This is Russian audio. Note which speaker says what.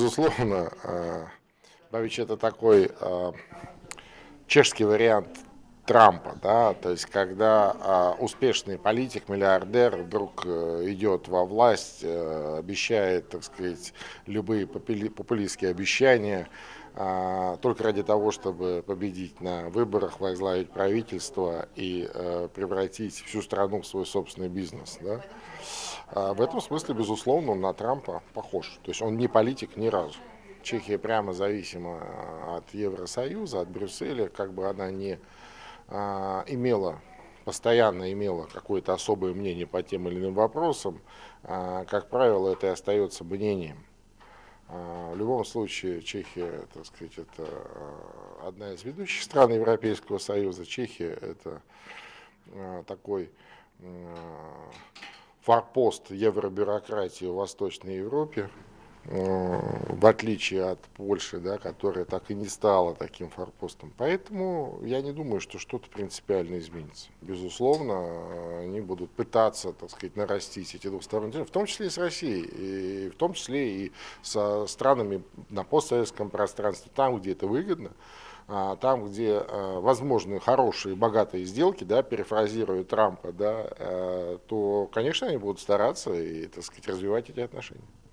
Speaker 1: безусловно, Бабич это такой чешский вариант Трампа, да, то есть когда успешный политик, миллиардер вдруг идет во власть, обещает, так сказать, любые популистские обещания, только ради того, чтобы победить на выборах, возглавить правительство и превратить всю страну в свой собственный бизнес, да. В этом смысле, безусловно, он на Трампа похож. То есть он не политик ни разу. Чехия прямо зависима от Евросоюза, от Брюсселя, как бы она не постоянно имела какое-то особое мнение по тем или иным вопросам, как правило, это и остается мнением. В любом случае, Чехия, так сказать, это одна из ведущих стран Европейского Союза. Чехия это такой форпост евробюрократии в Восточной Европе, в отличие от Польши, да, которая так и не стала таким форпостом. Поэтому я не думаю, что что-то принципиально изменится. Безусловно, они будут пытаться, так сказать, нарастить эти двусторонние отношения, в том числе и с Россией, и в том числе и со странами на постсоветском пространстве, там, где это выгодно. Там, где возможны хорошие, богатые сделки, да, перефразируя Трампа, да, то, конечно, они будут стараться и, так сказать, развивать эти отношения.